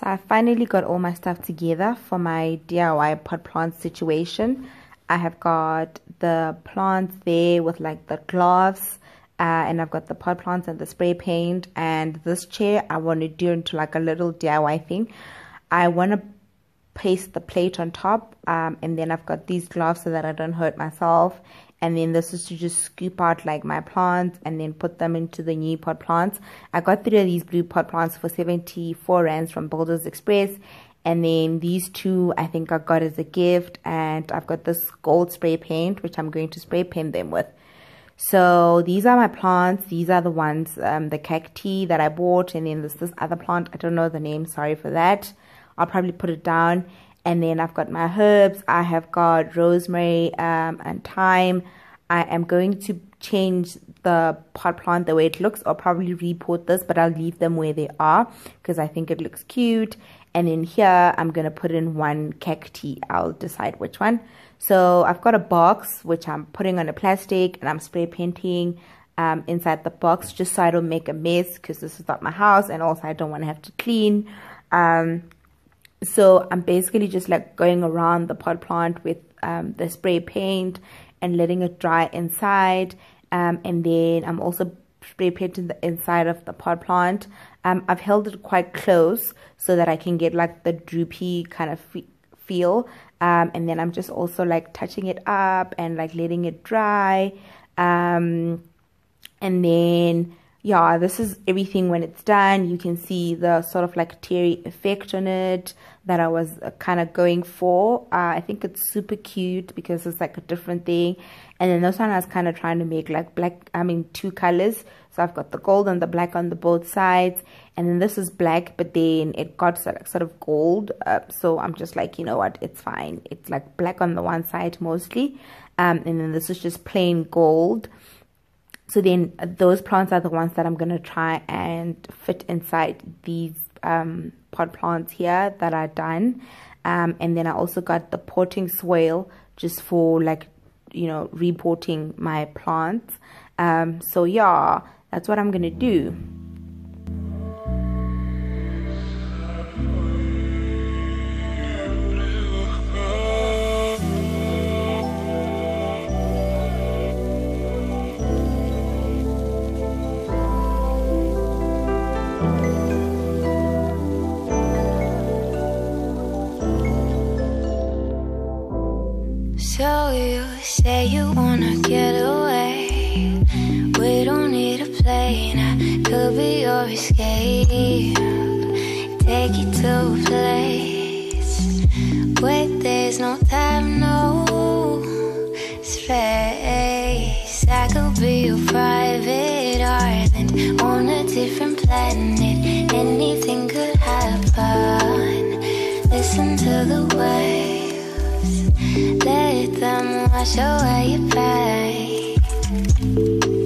So I finally got all my stuff together for my DIY pot plant situation. I have got the plants there with like the gloves, and I've got the pot plants and the spray paint, and this chair I want to do into like a little DIY thing. I want to paste the plate on top, and then I've got these gloves so that I don't hurt myself. And then this is to just scoop out like my plants and then put them into the new pot plants. I got 3 of these blue pot plants for 74 rands from Builders Express. And then these 2 I think I got as a gift. And I've got this gold spray paint, which I'm going to spray paint them with. So these are my plants. These are the ones, the cacti that I bought. And then there's this other plant. I don't know the name. Sorry for that. I'll probably put it down. And then I've got my herbs. I have got rosemary and thyme. I am going to change the pot plant the way it looks, or probably repot this, but I'll leave them where they are because I think it looks cute. And in here, I'm going to put in 1 cacti. I'll decide which one. So I've got a box, which I'm putting on a plastic, and I'm spray painting inside the box just so I don't make a mess because this is not my house, and also I don't want to have to clean. So I'm basically just like going around the pot plant with the spray paint and letting it dry inside. And then I'm also spray painting the inside of the pot plant. I've held it quite close so that I can get like the droopy kind of feel. And then I'm just also like touching it up and like letting it dry. And then yeah, this is everything when it's done. You can see the sort of like terry effect on it that I was kind of going for. I think it's super cute because it's like a different thing. And then this one I was kind of trying to make like 2 colors. So I've got the gold and the black on the both sides. And then this is black, but then it got sort of gold. So I'm just like, you know what, it's fine. It's like black on the one side mostly. And then this is just plain gold. So then those plants are the ones that I'm going to try and fit inside these pot plants here that are done. And then I also got the potting soil just for like, you know, repotting my plants. So yeah, that's what I'm going to do. So you say you wanna get away. We don't need a plane, I could be your escape. Take you to a place where there's no time, no space. I could be your private island on a different planet. Anything could happen. Listen to the waves, let them wash away your pain.